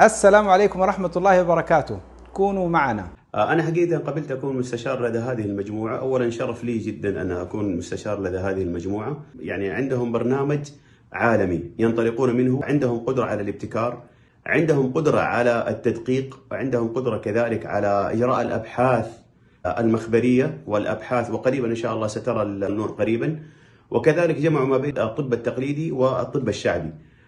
السلام عليكم ورحمة الله وبركاته. كونوا معنا. أنا حقيقة قبلت أكون مستشار لدى هذه المجموعة. أولا شرف لي جدا أن أكون مستشار لدى هذه المجموعة. يعني عندهم برنامج عالمي ينطلقون منه، عندهم قدرة على الابتكار، عندهم قدرة على التدقيق، وعندهم قدرة كذلك على إجراء الأبحاث المخبرية والأبحاث، وقريبا إن شاء الله سترى النور قريبا. وكذلك جمعوا ما بين الطب التقليدي والطب الشعبي،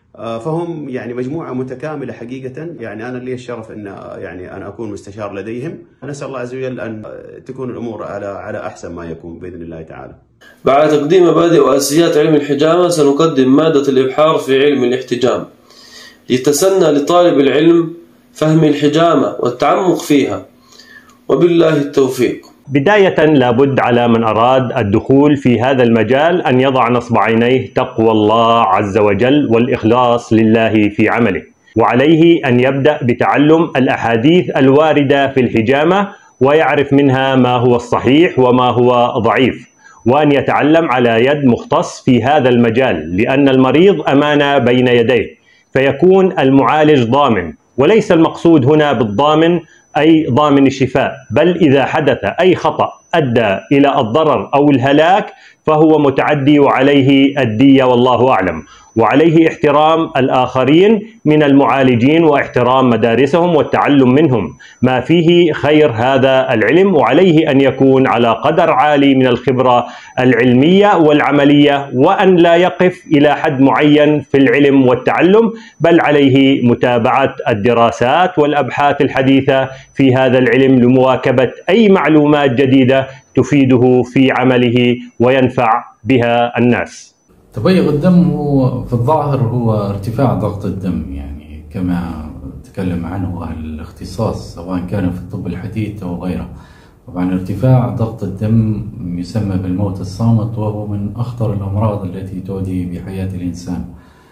فهم يعني مجموعة متكاملة حقيقة. يعني أنا لي الشرف أن أنا أكون مستشار لديهم. نسأل الله عز وجل أن تكون الأمور على أحسن ما يكون بإذن الله تعالى. بعد تقديم مبادئ وأساسيات علم الحجامة، سنقدم مادة الإبحار في علم الاحتجام ليتسنى لطالب العلم فهم الحجامة والتعمق فيها، وبالله التوفيق. بداية لابد على من أراد الدخول في هذا المجال أن يضع نصب عينيه تقوى الله عز وجل والإخلاص لله في عمله، وعليه أن يبدأ بتعلم الأحاديث الواردة في الحجامة ويعرف منها ما هو الصحيح وما هو ضعيف، وأن يتعلم على يد مختص في هذا المجال، لأن المريض أمانة بين يديه، فيكون المعالج ضامن. وليس المقصود هنا بالضامن أي ضامن الشفاء، بل إذا حدث أي خطأ أدى إلى الضرر أو الهلاك فهو متعدي وعليه الدية والله أعلم. وعليه احترام الآخرين من المعالجين واحترام مدارسهم والتعلم منهم ما فيه خير هذا العلم، وعليه أن يكون على قدر عالي من الخبرة العلمية والعملية، وأن لا يقف إلى حد معين في العلم والتعلم، بل عليه متابعة الدراسات والأبحاث الحديثة في هذا العلم لمواكبة أي معلومات جديدة تفيده في عمله وينفع بها الناس. تبيض الدم هو في الظاهر هو ارتفاع ضغط الدم، يعني كما تكلم عنه أهل الاختصاص سواء كان في الطب الحديث أو غيره. طبعا ارتفاع ضغط الدم يسمى بالموت الصامت، وهو من أخطر الأمراض التي تؤدي بحياة الإنسان.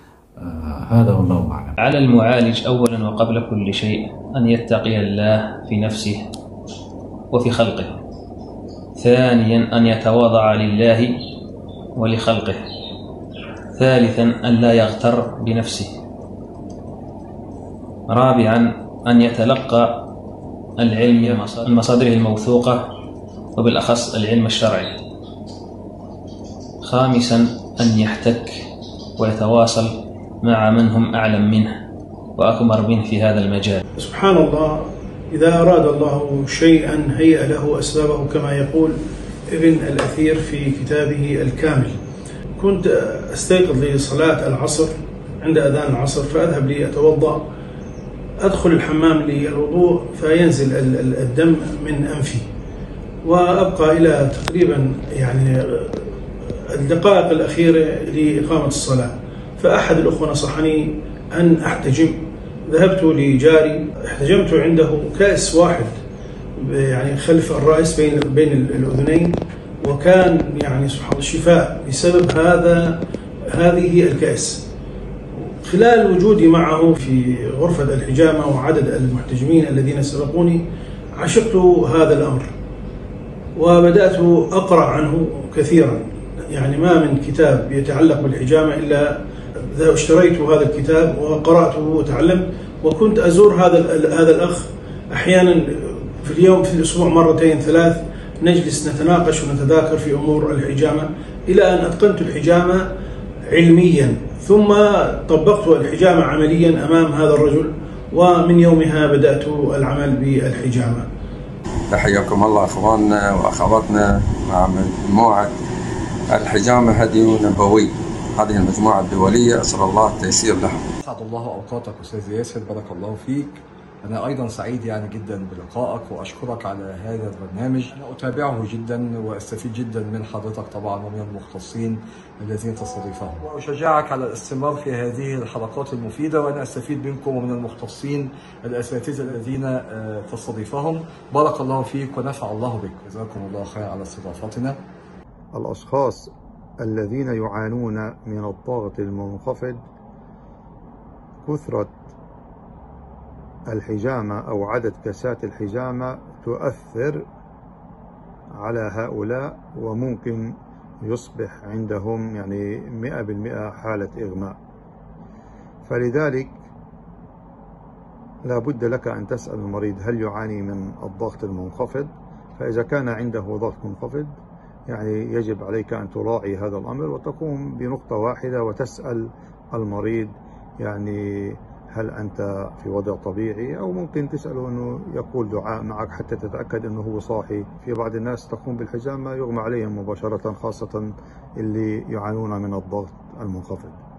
هذا والله أعلم. على المعالج أولا وقبل كل شيء أن يتقي الله في نفسه وفي خلقه. ثانيا أن يتواضع لله ولخلقه. ثالثا أن لا يغتر بنفسه. رابعا أن يتلقى العلم من مصادره الموثوقة وبالأخص العلم الشرعي. خامسا أن يحتك ويتواصل مع من هم أعلم منه وأكبر منه في هذا المجال. سبحان الله، إذا أراد الله شيئا هيأ له أسبابه كما يقول ابن الأثير في كتابه الكامل. كنت أستيقظ لصلاة العصر عند أذان العصر، فأذهب لأتوضأ، أدخل الحمام للوضوء فينزل الدم من أنفي، وأبقى إلى تقريبا يعني الدقائق الأخيرة لإقامة الصلاة. فأحد الأخوة نصحني أن أحتجم. ذهبت لجاري، احتجمت عنده كأس واحد يعني خلف الرأس بين الأذنين، وكان يعني سبحان الله شفاء بسبب هذه الكأس. خلال وجودي معه في غرفة الحجامة وعدد المحتجمين الذين سبقوني عشقت هذا الأمر، وبدأت أقرأ عنه كثيرا. يعني ما من كتاب يتعلق بالحجامة إلا اشتريت هذا الكتاب وقرأته وتعلمت. وكنت أزور هذا الأخ أحيانا في اليوم، في الأسبوع مرتين ثلاث، نجلس نتناقش ونتذاكر في أمور الحجامة، إلى أن أتقنت الحجامة علميا، ثم طبقت الحجامة عمليا أمام هذا الرجل، ومن يومها بدأت العمل بالحجامة. تحياكم الله أخواننا وأخواتنا مع مجموعة الحجامة هدي نبوي، هذه المجموعة الدولية، أسأل الله التيسير لها. أسعد الله أوقاتك أستاذ ياسر، بارك الله فيك. أنا أيضا سعيد يعني جدا بلقائك، وأشكرك على هذا البرنامج. أنا أتابعه جدا وأستفيد جدا من حضرتك طبعا ومن المختصين الذين تستضيفهم، وأشجعك على الاستمرار في هذه الحلقات المفيدة، وأنا أستفيد منكم ومن المختصين الأساتذة الذين تستضيفهم. بارك الله فيك ونفع الله بك، جزاكم الله خير على استضافتنا. الأشخاص الذين يعانون من الضغط المنخفض، كثرة الحجامة أو عدد كاسات الحجامة تؤثر على هؤلاء، وممكن يصبح عندهم يعني 100% حالة إغماء. فلذلك لا بد لك أن تسأل المريض هل يعاني من الضغط المنخفض. فإذا كان عنده ضغط منخفض يعني يجب عليك أن تراعي هذا الأمر وتقوم بنقطة واحدة وتسأل المريض يعني هل أنت في وضع طبيعي، أو ممكن تسأله أنه يقول دعاء معك حتى تتأكد أنه هو صاحي. في بعض الناس تقوم بالحجامة يغمى عليهم مباشرة، خاصة اللي يعانون من الضغط المنخفض.